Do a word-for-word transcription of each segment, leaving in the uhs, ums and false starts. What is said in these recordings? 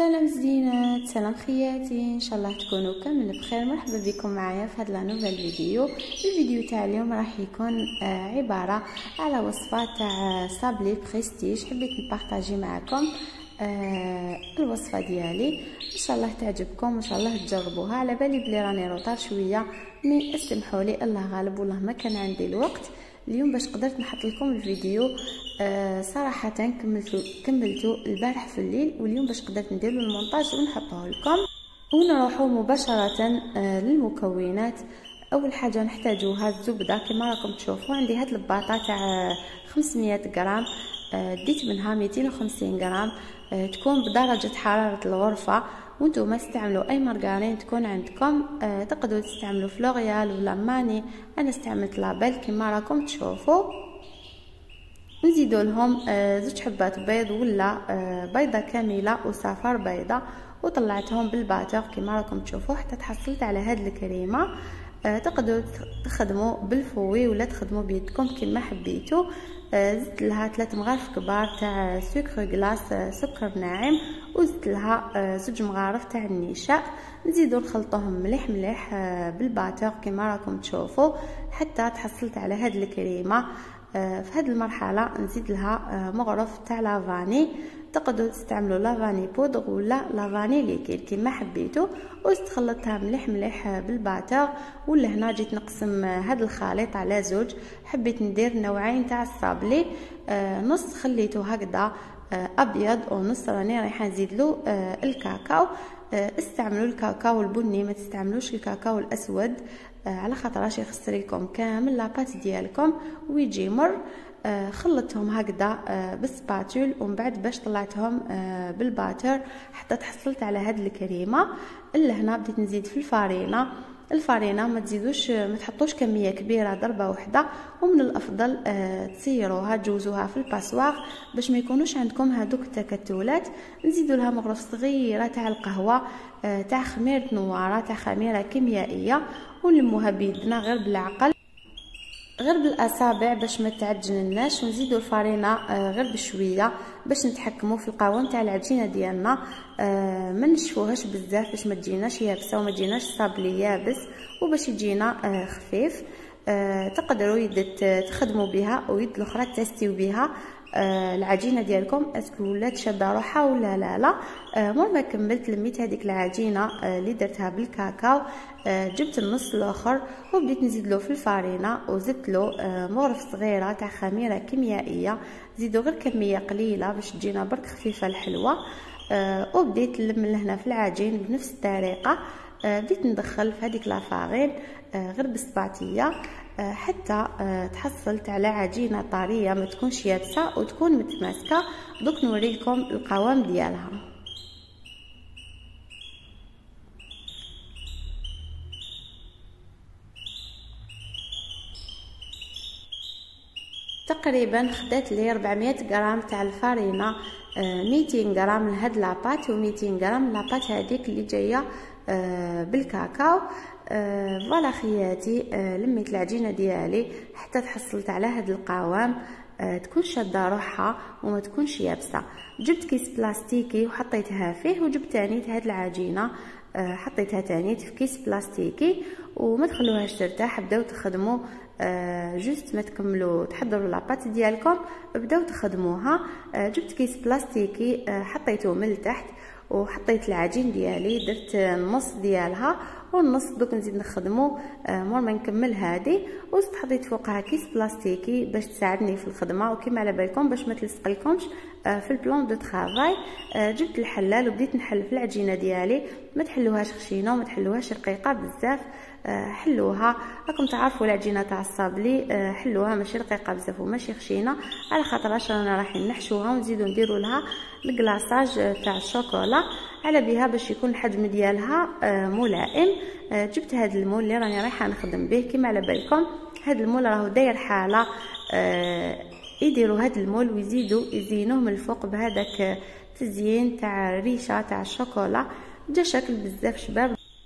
سلام زينات، سلام خياتي، ان شاء الله تكونوا كامل بخير. مرحبا بكم معايا في هذا نوفل فيديو. الفيديو تاع اليوم راح يكون آه عباره على وصفه تاع صابلي بريستيج. حبيت نبارطاجي معكم آه الوصفه ديالي، ان شاء الله تعجبكم وان شاء الله تجربوها. على بالي بلي راني روطار شويه، مي اسمحوا لي، الله غالب والله ما كان عندي الوقت اليوم باش قدرت نحط لكم الفيديو. آه صراحه كملتو كملتو البارح في الليل، واليوم باش قدرت ندير المونتاج ونحطه لكم. ونروحوا مباشره آه للمكونات. اول حاجه نحتاجوها الزبده كما راكم تشوفوا. عندي هاد الباطه تاع خمسمية غرام، آه ديت منها مئتين وخمسين غرام، آه تكون بدرجه حراره الغرفه. وانتم استعملوا اي مارغرين تكون عندكم، آه تقدروا تستعملوا فلوريال ولا ماني. انا استعملت لابيل كما راكم تشوفوا. نزيدوا لهم آه زوج حبات بيض ولا آه بيضه كامله وصفار بيضه، وطلعتهم بالباتر كما راكم تشوفوا حتى تحصلت على هاد الكريمه. آه تقدروا تخدموا بالفوي ولا تخدموا بيدكم كما حبيتوا. آه زدت لها ثلاث مغارف كبار تاع سكر غلاس، آه سكر ناعم، وزدت لها آه زوج مغارف تاع النشا. نزيدوا نخلطوهم مليح مليح آه بالباتر كما راكم تشوفوا حتى تحصلت على هاد الكريمه. آه في هاد المرحله نزيد لها آه مغرف تاع لافاني. تقدروا تستعملوا لافاني بودغ ولا لافاني ليكيد كما حبيتوا. وستخلطها مليح مليح بالباتر. ولا هنا جيت نقسم هاد الخليط على زوج، حبيت ندير نوعين تاع الصابلي. آه نص خليته هكذا آه ابيض، ونص راني رايحه نزيد له آه الكاكاو. آه استعملوا الكاكاو البني، ما تستعملوش الكاكاو الاسود آه على خاطر راش يخسر لكم كامل لاباط ديالكم ويجي مر. آه خلطتهم هكذا آه بالسباتول، ومن بعد باش طلعتهم آه بالباتر حتى تحصلت على هاد الكريمه. الا هنا بديت نزيد في الفارينه. الفارينه ما تزيدوش ما تحطوش كميه كبيره ضربه واحده، ومن الافضل آه تصيروها تجوزوها في الباسواغ باش ما يكونوش عندكم هذوك التكتلات. نزيدوا لها مغرف صغيره تاع القهوه آه تاع خميره نواره تاع خميره كيميائيه، ونلموها بيدنا غير بالعقل غير بالاصابع باش ما تعجنناش. ونزيدوا الفارينه آه غير بشويه باش نتحكموا في القوام تاع العجينه ديالنا. آه ما نشفوهاش بزاف باش ما تجيناش يابسه وما تجيناش صابلي يابس، وباش يجينا آه خفيف. آه تقدروا يد تخدموا بها ويد الاخرى تستيو بها آه العجينه ديالكم اسكو ولات شاده روحها ولا لا لا. آه مور ما كملت لميت هذيك العجينه آه اللي درتها بالكاكاو. آه جبت النص الاخر وبديت نزيد له في الفارينه، وزدت له آه مغرف صغيره تاع خميره كيميائيه. زيدوا غير كميه قليله باش تجينا برك خفيفه الحلوه. آه وبديت نلم لهنا في العجين بنفس الطريقه. آه بديت ندخل في هذيك لافارين آه غير بالسباتيه آه حتى آه تحصلت على عجينه طريه ما تكونش يابسه وتكون متماسكه. دوك نوريكم القوام ديالها. تقريبا خدات لي أربعمية غرام تاع الفارينه، آه مئتين غرام لهاد لاباط ومئتين غرام لاباط هذيك اللي جايه آه بالكاكاو. آه فوالا خياتي، آه لميت العجينه ديالي حتى تحصلت على هاد القوام، آه تكون شاده روحها وما تكونش يابسه. جبت كيس بلاستيكي وحطيتها فيه، وجبت تاني هاد العجينه آه حطيتها تاني في كيس بلاستيكي. وما تخلوهاش ترتاح، بداو تخدموا آه جوست ما تكملوا تحضروا لاباط ديالكم بداو تخدموها. آه جبت كيس بلاستيكي آه حطيته من تحت، وحطيت العجين ديالي درت النص ديالها والنص دوك نزيد نخدمو. آه مور ما نكمل هذه وزدت حطيت فوقها كيس بلاستيكي باش تساعدني في الخدمه، وكما على بالكم باش ما تلصق لكمش آه في البلان دو طرافاي. آه جبت الحلال وبديت نحل في العجينه ديالي. ما تحلوهاش خشينه وما تحلوهاش رقيقه بزاف، آه حلوها راكم تعرفوا العجينه تاع الصابلي آه حلوها ماشي رقيقه بزاف وماشي خشينه، على خاطر رانا رايحين نحشوها ونزيدو نديروا لها الكلاصاج تاع الشوكولا على بها باش يكون الحجم ديالها آه ملائم. آه جبت هذا المول اللي راني رايحه نخدم به. كما على بالكم هذا المول راهو داير حاله آه يديروا هذا المول ويزيدوا يزينوه من الفوق بهذاك تزيين تاع ريشه تاع الشوكولا. جا شكل بزاف شباب.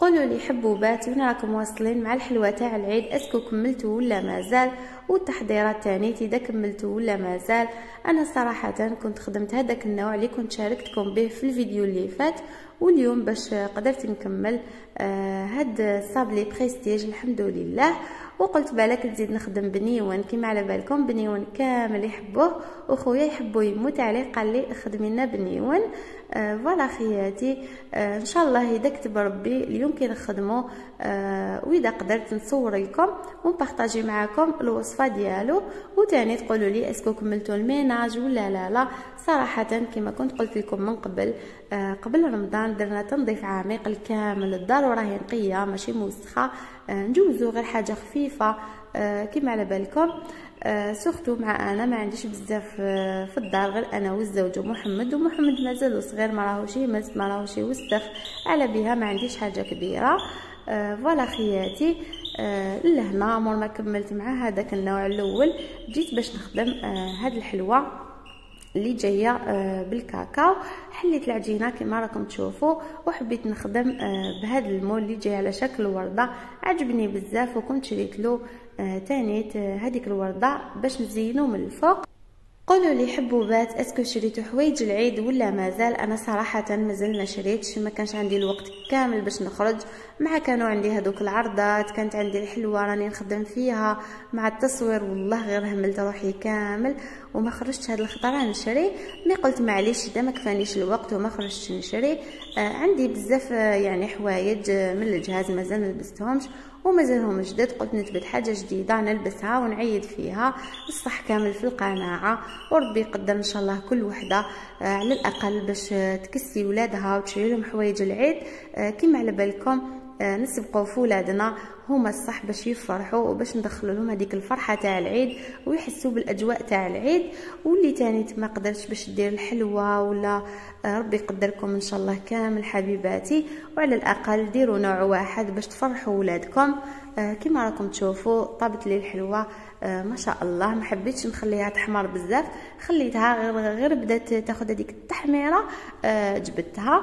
قولوا لي حبوبات وين راكم واصلين مع الحلوه تاع العيد؟ اسكو كملتوا ولا مازال؟ والتحضيرات تاني اذا كملتوا ولا مازال؟ انا صراحه كنت خدمت هذاك النوع اللي كنت شاركتكم به في الفيديو اللي فات، واليوم باش قدرت نكمل آه هاد صابلي بريستيج الحمد لله. وقلت بالك نزيد نخدم بنيون كيما على بالكم، بنيون كامل يحبوه وخويا يحبوا يموت عليه، قال لي خدمي لنا بنيون. آه فوالا خياتي، آه ان شاء الله اذا كتب ربي اليوم كي نخدمو، آه واذا قدرت نصور لكم ونبارطاجي معكم الوصفه ديالو، وتاني تقولوا لي اسكو كملتوا الميناج ولا لا لا. صراحه كما كنت قلت لكم من قبل، آه قبل رمضان درنا تنظيف عميق الكامل، الدار وراهي نقيه ماشي موسخه، آه نجوزو غير حاجه خفيفه آه كيما على بالكم. آه سورتو مع انا ما عنديش بزاف آه في الدار، غير انا والزوج ومحمد، ومحمد مازال صغير ما راهوش يمس ما راهوش يوسخ، على بها ما عنديش حاجه كبيره. آه فوالا خياتي، آه لهنا مور ما كملت مع هذاك النوع الاول جيت باش نخدم آه هاد الحلوه اللي جايه آه بالكاكاو. حليت العجينه كما راكم تشوفوا وحبيت نخدم آه بهذا المول اللي جاي على شكل ورده، عجبني بزاف وكنت شريت له آه تانيت آه هذيك الورده باش نزينو من الفوق. قولوا لي حبوبات اسكو شريتوا حوايج العيد ولا مازال؟ انا صراحه مازال ما شريتش، ما كانش عندي الوقت كامل باش نخرج، مع كانوا عندي هذوك العرضات، كانت عندي الحلوه راني نخدم فيها مع التصوير، والله غير هملت روحي كامل وما خرجتش هاد الخطره نشري. مي قلت معليش اذا ما كفانيش الوقت وما خرجتش نشري، آه عندي بزاف آه يعني حوايج آه من الجهاز مازال ما لبستهمش ومازالهم جدد، قلت نثبت حاجه جديده نلبسها ونعيد فيها الصح كامل في القناعه، وربي يقدر ان شاء الله كل وحده آه على الاقل باش آه تكسي ولادها وتشري لهم حوايج العيد آه كيما على بالكم. آه نسبقوا في ولادنا هما الصح باش يفرحوا وباش ندخلوا لهم هذيك الفرحه تاع العيد ويحسوا بالاجواء تاع العيد. واللي تاني ما قدرتش باش دير الحلوه ولا آه ربي يقدركم ان شاء الله كامل حبيباتي، وعلى الاقل ديروا نوع واحد باش تفرحوا ولادكم. آه كما راكم تشوفوا طابت لي الحلوه آه ما شاء الله، ما حبيتش نخليها تحمر بزاف، خليتها غير غير بدات تاخذ هذيك التحميره آه جبدتها.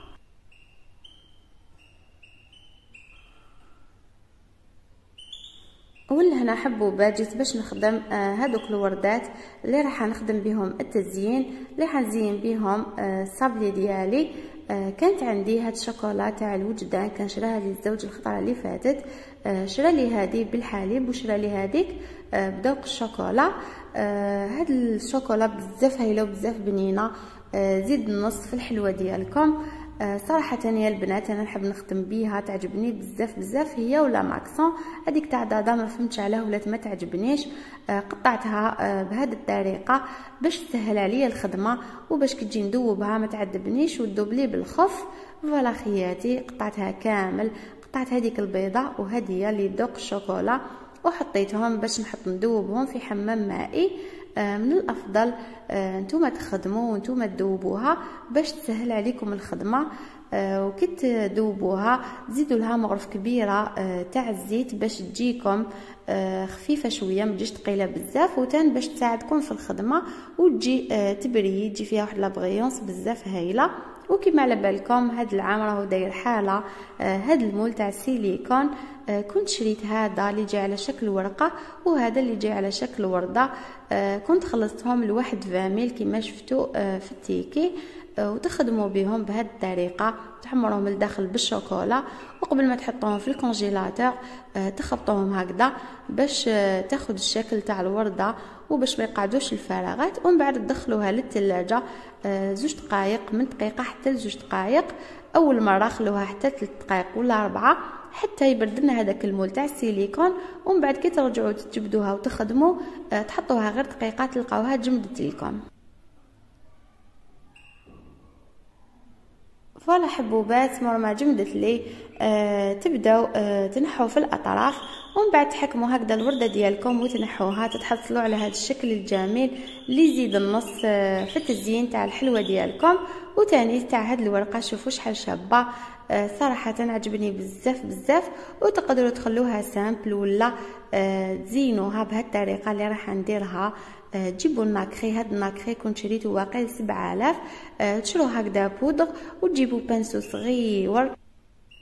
ولهنا حبوبات جيت باش نخدم آه هذوك الوردات اللي راح نخدم بهم التزيين، اللي حنزين بهم آه الصابلي ديالي. آه كانت عندي هاد الشوكولا تاع الوجدان كان شراها لي الزوج الخطره اللي فاتت، آه شرا لي هذه بالحليب وشرا لي هذيك آه بذوق الشوكولا. آه هاد الشوكولا بزاف هايله وبزاف بنينه، آه زيد النص في الحلوه ديالكم. آه صراحه يا البنات انا نحب نخدم بيها، تعجبني بزاف بزاف هي ولا ماكسون. هذيك تاع دادا ما فهمتش علاه ولات ما تعجبنيش، آه قطعتها آه بهذه الطريقه باش تسهل عليا الخدمه وباش كي تجي ندوبها ما تعذبنيش وتذوب لي بالخف. فوالا خياتي قطعتها كامل، قطعت هذيك البيضه وهذه اللي ذوق الشوكولا وحطيتهم باش نحط ندوبهم في حمام مائي. آه من الافضل آه نتوما تخدموا وانتوما تذوبوها باش تسهل عليكم الخدمه. آه وكي تذوبوها زيدوا لها مغرف كبيره آه تاع الزيت باش تجيكم آه خفيفه شويه ما تجيش ثقيله بزاف، وتان باش تساعدكم في الخدمه وتجي آه تبري تجي فيها واحد لابغيونس بزاف هايله. وكما على بالكم هاد العام راهو داير حاله آه هاد المول تاع السيليكون، آه كنت شريت هذا اللي جاي على شكل ورقه وهذا اللي جاي على شكل ورده، آه كنت خلصتهم لواحد فاميل كما شفتوا آه في التيكي، آه وتخدموا بهم بهذه الطريقه تحمرهم الداخل بالشوكولا، وقبل ما تحطوهم في الكونجيلاتور آه تخبطوهم هكذا باش آه تاخذ الشكل تاع الورده وباش ما يقعدوش الفراغات، ومن بعد تدخلوها للثلاجه آه زوج دقائق من دقيقه حتى لزوج دقائق. اول مره خلوها حتى ثلاث دقائق ولا اربعه حتى يبرد لنا هذاك المول تاع السيليكون، ومن بعد كي ترجعوا تجبدوها وتخدموا آه تحطوها غير دقيقات تلقاوها جمدت لكم. فوالا حبوبات مور ما جمدت لي آه تبداو آه تنحوا في الاطراف، ومن بعد تحكموا هكذا الورده ديالكم وتنحوها تتحصلوا على هذا الشكل الجميل اللي يزيد النص آه في التزيين تاع الحلوه ديالكم. وتاني تاع هاد الورقه شوفوا شحال شابه، آه صراحه عجبني بزاف بزاف، وتقدروا تخلوها سامبل ولا آه تزينوها بهذه الطريقه اللي راح نديرها. آه تجيبوا الناكري، هاد الناكري كنت شريته واقيل سبعة آلاف، آه تشرو هكذا بودر وتجيبوا بانسو صغير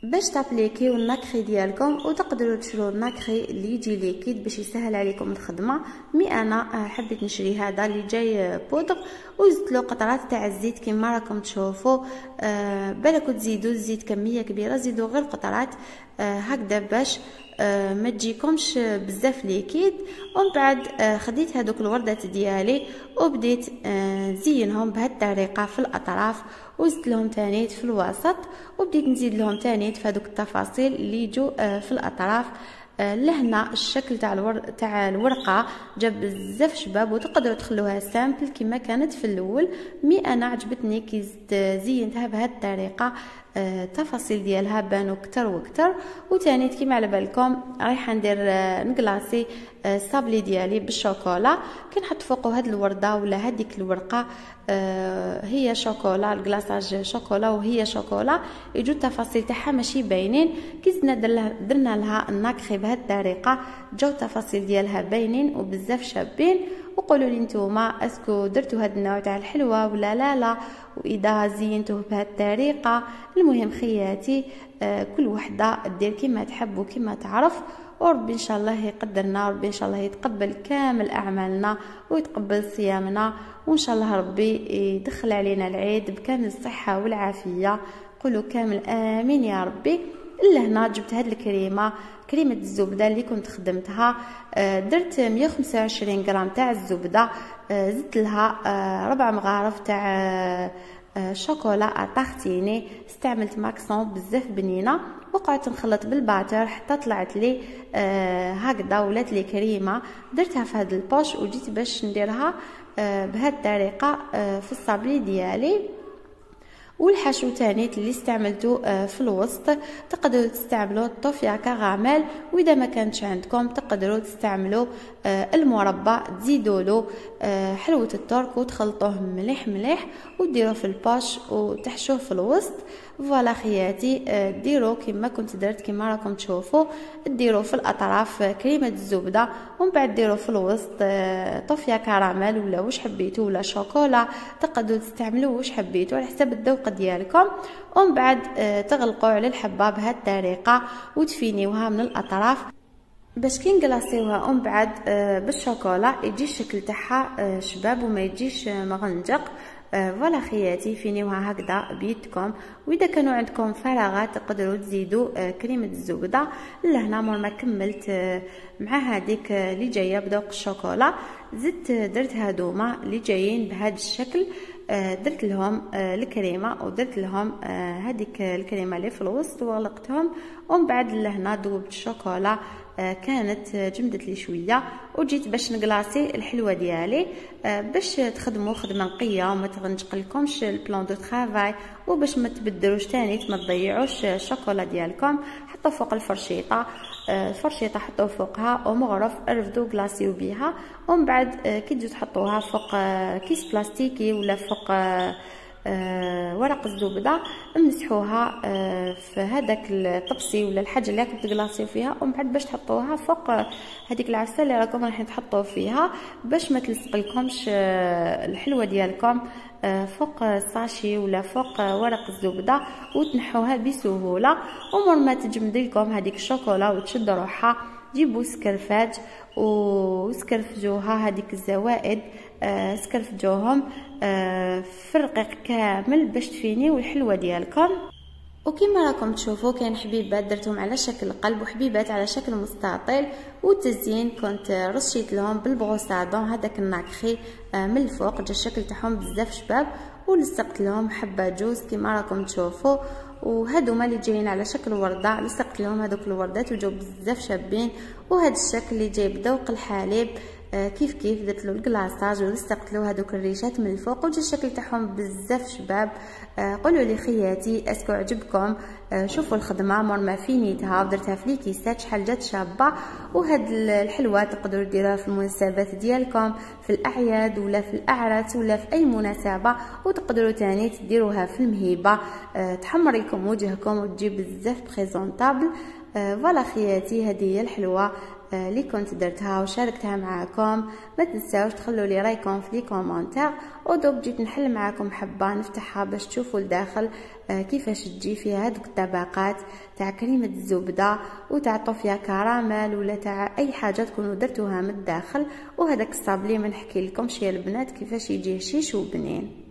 باش تابليكيو الناكري ديالكم وتقدروا تشرو الناكري اللي يجي ليكيد باش يسهل عليكم الخدمه. مي انا حبيت نشري هذا اللي جاي بودر وزدت له قطرات تاع الزيت كما راكم تشوفوا. أه بالكم تزيدوا الزيت كميه كبيره، زيدوا غير قطرات أه هكذا باش أه ما تجيكمش بزاف ليكيد. ومن بعد أه خديت هذوك الوردات ديالي وبديت أه نزينهم بهذه الطريقه في الاطراف، وزدت لهم تانيت في الوسط، وبديت نزيد لهم تانيت في هذوك التفاصيل اللي يجوا أه في الاطراف. أه لهنا الشكل تاع الور... تاع الورقه جاب بزاف شباب، وتقدروا تخلوها سامبل كما كانت في الاول. مي انا عجبتني كي زينتها بهذه الطريقه، آه، التفاصيل ديالها بانوا كتر وكتر. وتانيت كيما على بالكم رايحه ندير آه، نقلاصي آه، الصابلي ديالي بالشوكولا. كي نحط فوقه هاد الورده ولا هذيك الورقه آه، هي شوكولا، الكلاصاج شوكولا وهي شوكولا، يجوا التفاصيل تاعها ماشي باينين. كي زدنا درنا لها الناكري بهذه الطريقه جاو التفاصيل ديالها باينين وبزاف شابين. وقولوا لي نتوما اسكو درتوا هذا النوع تاع الحلوه ولا لا لا، واذا زينتوه بهذه الطريقه. المهم خياتي آه كل وحده دير كما تحب وكما تعرف، وربي ان شاء الله يقدرنا، وربي ان شاء الله يتقبل كامل اعمالنا ويتقبل صيامنا، وان شاء الله ربي يدخل علينا العيد بكامل الصحه والعافيه. قولوا كامل امين يا ربي. لهنا جبت هاد الكريمه، كريمه الزبده اللي كنت خدمتها. درت مية وخمسة وعشرين غرام تاع الزبده، زدت لها ربع مغارف تاع شوكولا اتارتيني، استعملت ماكسون بزاف بنينه، وقعدت نخلط بالباتر حتى طلعت لي هكذا ولات لي كريمه. درتها في هذا البوش وجيت باش نديرها بهذه الطريقه في الصابلي ديالي. والحشو تانيت اللي استعملته في الوسط تقدروا تستعملوا الطوفيا كراميل، واذا ما كانتش عندكم تقدروا تستعملوا المربى، تزيدوا له حلوه الترك وتخلطوه مليح مليح وديروه في الباش وتحشوه في الوسط. فوالا خياتي ديروا كما كنت درت كما راكم تشوفوا، ديروا في الاطراف كريمه الزبده، ومن بعد ديروا في الوسط طوفيا كراميل ولا واش حبيتوا ولا شوكولا، تقدروا تستعملوا واش حبيتوا على حسب الذوق ديالكم. ومن بعد تغلقوا على الحبه بهذه الطريقه وتفينيوها من الاطراف باش كي نقلاصيوها ومن بعد بالشوكولا يجي الشكل تاعها شباب وما يجيش مغنجق. فوالا خياتي فينيوها هكذا بيدكم، واذا كانوا عندكم فراغات تقدروا تزيدوا كريمه الزبده. لهنا مور ما كملت مع هذيك اللي جايه بذوق الشوكولا، زدت درت هادوما اللي جايين بهذا الشكل، درت لهم الكريمه ودرت لهم هذيك الكريمه اللي في الوسط وغلقتهم. ومن بعد لهنا ذوبت الشوكولا كانت جمدت لي شويه، وجيت باش نقلاصي الحلوه ديالي باش تخدموا خدمه نقيه وما تغنجق لكمش البلان دو طرافاي، وباش ما تبدلوش تاني ما تضيعوش الشوكولا ديالكم. حطوا فوق الفرشيطه، الفرشيطه حطوا فوقها ومغرف رفدوا قلاصيو بيها. ومن بعد كي تجوا تحطوها فوق كيس بلاستيكي ولا فوق آه ورق الزبده مسحوها آه في هذاك الطبسي ولا الحاجه اللي راكم تقلاصيو فيها، ومن بعد باش تحطوها فوق هذيك العسل اللي راكم راح تحطوا فيها باش ما تلصق لكمش آه الحلوه ديالكم آه فوق الساشي ولا فوق آه ورق الزبده، وتنحوها بسهوله. ومر ما تجمد لكم هذيك الشوكولا وتشد روحها، جيبوا سكرفاج وسكرفجوها هذيك الزوائد، آه سكرفجوهم آه في الرقيق كامل باش تفينيو الحلوه ديالكم. وكما راكم تشوفوا كاين حبيبات درتهم على شكل قلب وحبيبات على شكل مستطيل، والتزيين كنت رشيت لهم بالبغوصادون هذاك الناكخي آه من الفوق، جا الشكل تاعهم بزاف شباب، ولصقت لهم حبه جوز كما راكم تشوفوا. وهادوما اللي جايين على شكل ورده لصقت لهم هذوك الوردات وجاو بزاف شابين. وهذا الشكل اللي جاي بذوق الحليب آه كيف كيف درت له الكلاصاج ولصقت له هذوك الريشات من الفوق، وجا الشكل تاعهم بزاف شباب. آه قولوا لي خياتي اسكو عجبكم؟ آه شوفوا الخدمه مور ما فينيتها ودرتها في لي كيسات شحال جات شابه. وهاد الحلوه تقدروا ديروها في المناسبات ديالكم، في الاعياد ولا في الاعراس ولا في اي مناسبه، وتقدروا تاني تديروها في المهيبه آه تحمر لكم وجهكم وتجيب بزاف بريزونطابل. فوالا خياتي هذه هي الحلوه اللي كنت درتها وشاركتها معكم. ما تنساوش تخلوا لي رايكم في لي كومونتير. ودوك جيت نحل معكم حبه نفتحها باش تشوفوا لداخل كيفاش تجي فيها هذوك الطبقات تاع كريمه الزبده وتعطوا فيها كراميل ولا تاع اي حاجه تكونوا درتوها من الداخل. وهذاك الصابلي ما نحكي لكمش يا البنات كيفاش يجي هشيش وبنين.